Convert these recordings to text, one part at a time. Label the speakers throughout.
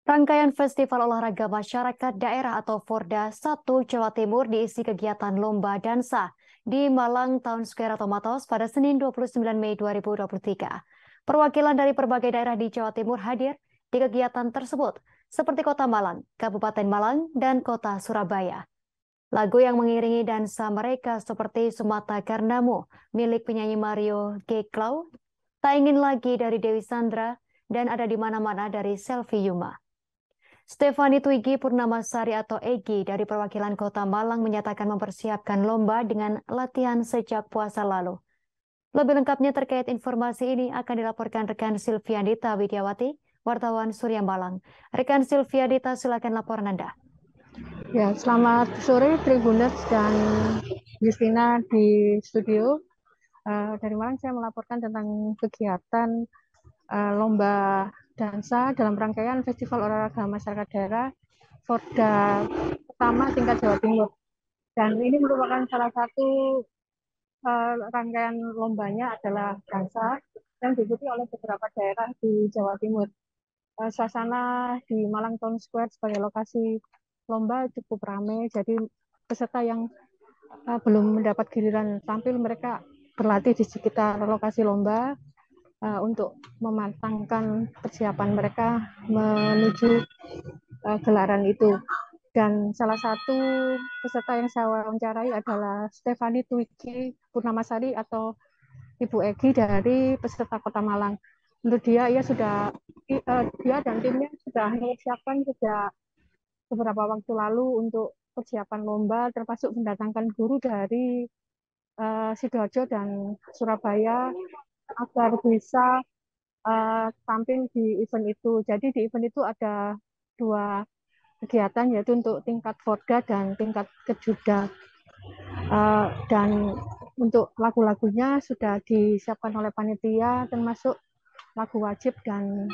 Speaker 1: Rangkaian Festival Olahraga Masyarakat Daerah atau Forda 1 Jawa Timur diisi kegiatan lomba dansa di Malang Town Square atau Matos pada Senin 29 Mei 2023. Perwakilan dari berbagai daerah di Jawa Timur hadir di kegiatan tersebut, seperti Kota Malang, Kabupaten Malang, dan Kota Surabaya. Lagu yang mengiringi dansa mereka seperti Sumata Karnamu milik penyanyi Mario G. Klau, Tak Ingin Lagi dari Dewi Sandra, dan Ada di Mana-Mana dari Selvi Yuma. Stefani Twiggy Purnamasari atau Egi dari perwakilan Kota Malang menyatakan mempersiapkan lomba dengan latihan sejak puasa lalu. Lebih lengkapnya terkait informasi ini akan dilaporkan rekan Silviandita Widiawati, wartawan Surya Malang. Rekan Silviandita, silakan laporan Anda.
Speaker 2: Ya, selamat sore Tribuners dan Justina di studio. Dari Malang saya melaporkan tentang kegiatan lomba dansa dalam rangkaian Festival Olahraga Masyarakat Daerah Forda pertama tingkat Jawa Timur. Dan ini merupakan salah satu rangkaian lombanya adalah dansa yang diikuti oleh beberapa daerah di Jawa Timur. Suasana di Malang Town Square sebagai lokasi lomba cukup ramai, jadi peserta yang belum mendapat giliran tampil mereka berlatih di sekitar lokasi lomba untuk mematangkan persiapan mereka menuju gelaran itu. Dan salah satu peserta yang saya wawancarai adalah Stefani Twiggy Purnamasari atau Ibu Egi dari peserta Kota Malang. Menurut dia, dia dan timnya sudah mempersiapkan sejak beberapa waktu lalu untuk persiapan lomba, termasuk mendatangkan guru dari Sidoarjo dan Surabaya agar bisa tampil di event itu. Jadi di event itu ada dua kegiatan, yaitu untuk tingkat Forda dan tingkat Kejuda. Dan untuk lagu-lagunya sudah disiapkan oleh panitia, termasuk lagu wajib dan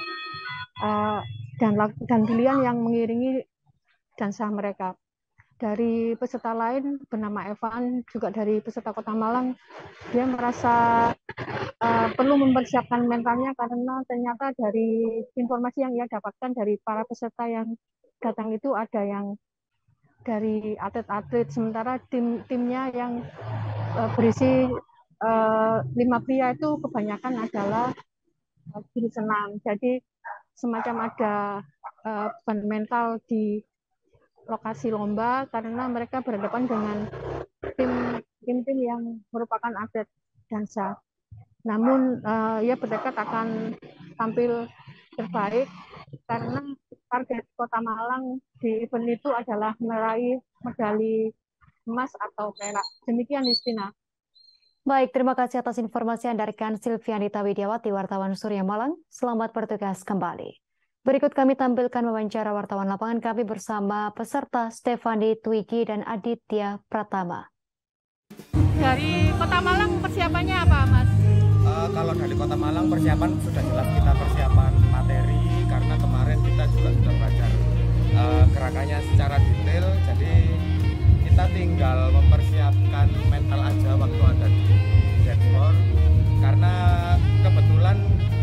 Speaker 2: pilihan yang mengiringi dansa mereka. Dari peserta lain bernama Evan, juga dari peserta Kota Malang, dia merasa perlu mempersiapkan mentalnya karena ternyata dari informasi yang ia dapatkan dari para peserta yang datang itu ada yang dari atlet-atlet, sementara timnya yang berisi 5 pria itu kebanyakan adalah guru senam. Jadi semacam ada beban mental di lokasi lomba karena mereka berhadapan dengan tim-tim yang merupakan atlet dansa. Namun ia bertekad akan tampil terbaik karena target Kota Malang di event itu adalah meraih medali emas atau perak. Demikian, Justina.
Speaker 1: Baik, terima kasih atas informasi Anda rekan Silviandita Widiawati, wartawan Surya Malang. Selamat bertugas kembali. Berikut kami tampilkan wawancara wartawan lapangan kami bersama peserta Stefani Twiggy dan Aditya Pratama.
Speaker 3: Dari Kota Malang persiapannya apa, Mas?
Speaker 4: Kalau dari Kota Malang persiapan sudah jelas kita persiapan materi karena kemarin kita juga sudah belajar gerakannya secara detail, jadi kita tinggal mempersiapkan mental aja waktu ada di dashboard karena kebetulan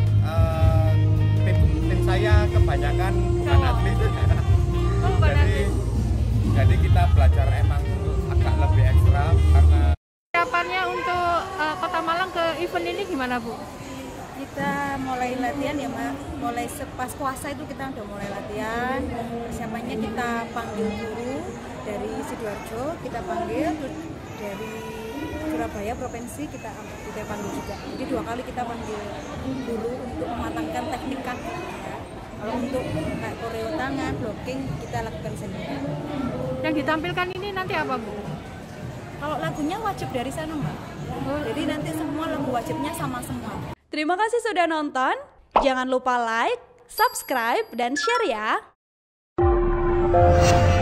Speaker 4: tim saya kebanyakan bukan atlet. Jadi kita belajar emang agak lebih ekstra karena
Speaker 3: persiapannya untuk Kota Malang ke event ini gimana, Bu?
Speaker 5: Kita mulai latihan ya, Mbak. Mulai pas puasa itu kita udah mulai latihan. Persiapannya kita panggil guru dari Sidoarjo, kita panggil dari Surabaya provinsi, kita panggil juga. Jadi 2 kali kita panggil guru untuk mematangkan teknik kaki. Ya. Kalau untuk kayak koreo tangan, blocking kita lakukan sendiri.
Speaker 3: Yang ditampilkan ini nanti apa, Bu?
Speaker 5: Kalau lagunya wajib dari sana, Mbak. Jadi nanti semua lagu wajibnya sama semua.
Speaker 6: Terima kasih sudah nonton. Jangan lupa like, subscribe, dan share ya.